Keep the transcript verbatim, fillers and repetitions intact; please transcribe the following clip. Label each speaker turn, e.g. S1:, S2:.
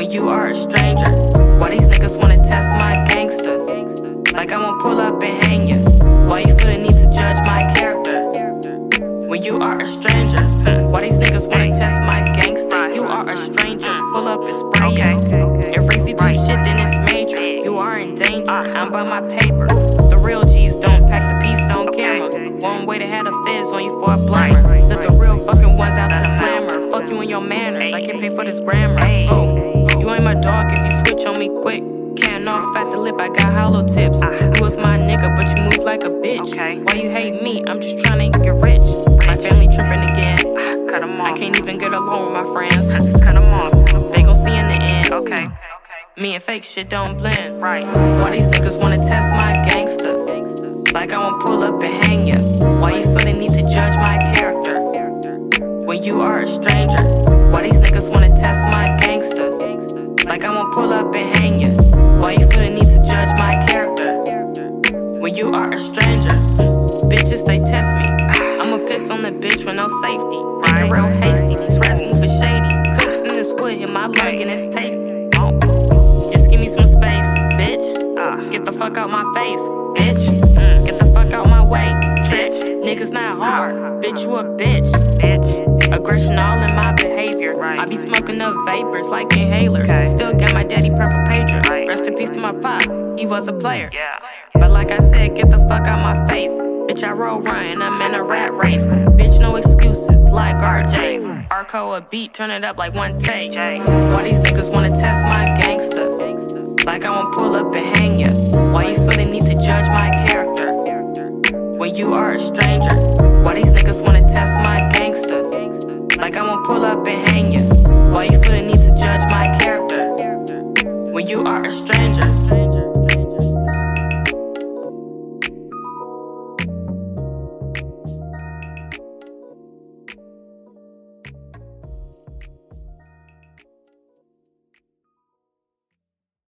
S1: when you are a stranger. Why these niggas wanna test my gangster? Like I won't pull up and hang ya. Why you feel the need to judge my character when you are a stranger? Why these niggas wanna test my gangster? You are a stranger, pull up and spray ya. If Reezy do shit, then it's major. You are in danger, I'm by my paper. The real G's don't pack the piece on camera. One way to have the feds on you for a blammer. Let the real fucking ones out the slammer. Fuck you and your manners, I can't pay for this grammar. Oh, you ain't my dog if you switch on me quick. Can't off at the lip, I got hollow tips. You was my nigga, but you move like a bitch. Why you hate me? I'm just trying to get rich. My family tripping again. I can't even get along with my friends. They gon' see in the end. Okay. Me and fake shit don't blend. Right. Why these niggas wanna test my gangster? Like I won't pull up and hang ya. Why you feel the need to judge my character when you are a stranger? Why these niggas wanna test my gangster? Like I won't pull up and hang ya. Why you feel the need to judge my character when you are a stranger? Bitches, they test me. I'ma piss on the bitch with no safety. Thinking real hasty, these rats moving shady. Cooks in this wood, hit my lung and it's tasty. Just give me some space, bitch. Get the fuck out my face, bitch. Get the fuck out my way, trick. Niggas not hard, bitch, you a bitch. Aggression all in my behavior. I be smoking up vapors like inhalers. Still got my daddy purple pager. Rest in peace to my pop, he was a player. But like I said, get the fuck out my face. Bitch, I roll run, I'm in a rat race. Bitch, no excuses, like R J. Arco a beat, turn it up like one take. Why these niggas wanna test my gangster? Like I won't pull up and hang ya. Why you feel the need to judge my character when you are a stranger?